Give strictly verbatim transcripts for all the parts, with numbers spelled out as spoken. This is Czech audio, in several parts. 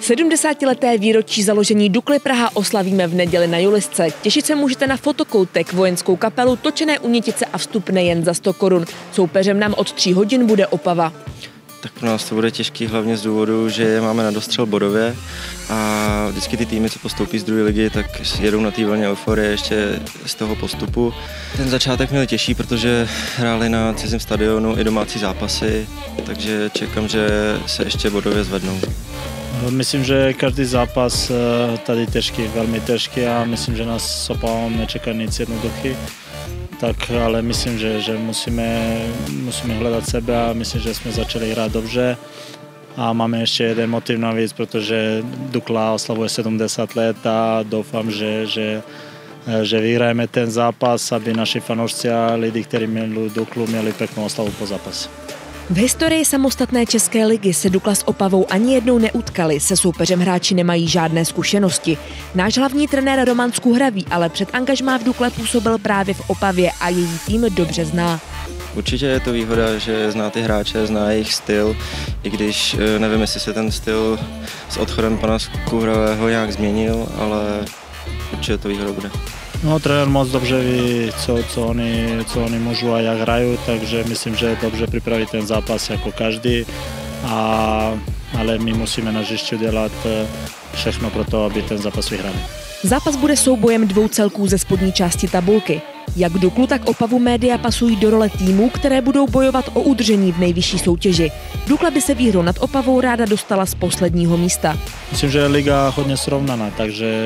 sedmdesátileté výročí založení Dukly Praha oslavíme v neděli na Julisce. Těšit se můžete na fotokoutek, vojenskou kapelu, točené umětice a vstup nejen za sto korun. Soupeřem nám od tří hodin bude Opava. Tak pro nás to bude těžký hlavně z důvodu, že máme na dostřel bodově a vždycky ty týmy, co postoupí z druhé ligy, tak jedou na té vlně euforie ještě z toho postupu. Ten začátek měl těžší, protože hráli na cizím stadionu i domácí zápasy, takže čekám, že se ještě bodově zvednou. Myslím, že každý zápas tady těžký, velmi těžký a myslím, že nás s Opavou nečeká nic jednoduchý. Tak, ale myslím, že, že musíme, musíme hledat sebe a myslím, že jsme začali hrát dobře. A máme ještě jeden motiv navíc, protože Dukla oslavuje sedmdesát let a doufám, že, že, že vyhrajeme ten zápas, aby naši fanoušci a lidi, kteří měli Duklu, měli pěknou oslavu po zápase. V historii samostatné české ligy se Dukla s Opavou ani jednou neutkali, se soupeřem hráči nemají žádné zkušenosti. Náš hlavní trenér Roman Skuhravý ale před angažmá v Dukle působil právě v Opavě a její tým dobře zná. Určitě je to výhoda, že zná ty hráče, zná jejich styl, i když nevím, jestli se ten styl s odchodem pana Skuhravého nějak změnil, ale určitě to výhoda bude. No, trenér moc dobře ví, co, co, oni, co oni můžou a jak hrají, takže myslím, že dobře připraví ten zápas jako každý, a, ale my musíme na hřišti dělat všechno pro to, aby ten zápas vyhrali. Zápas bude soubojem dvou celků ze spodní části tabulky. Jak Duklu, tak Opavu média pasují do role týmů, které budou bojovat o udržení v nejvyšší soutěži. Dukla by se výhrou nad Opavou ráda dostala z posledního místa. Myslím, že je liga hodně srovnaná, takže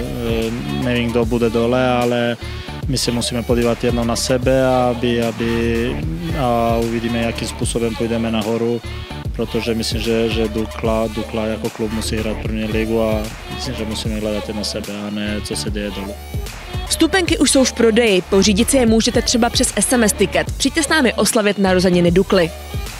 nevím, kdo bude dole, ale my se musíme podívat jedno na sebe, aby, aby, a uvidíme, jakým způsobem půjdeme nahoru, protože myslím, že, že Dukla, Dukla jako klub musí hrát první ligu a myslím, že musíme hledat jedno sebe a ne co se děje dolu. Vstupenky už jsou v prodeji, pořídit si je můžete třeba přes es em es tiket. Přijďte s námi oslavit narozeniny Dukly.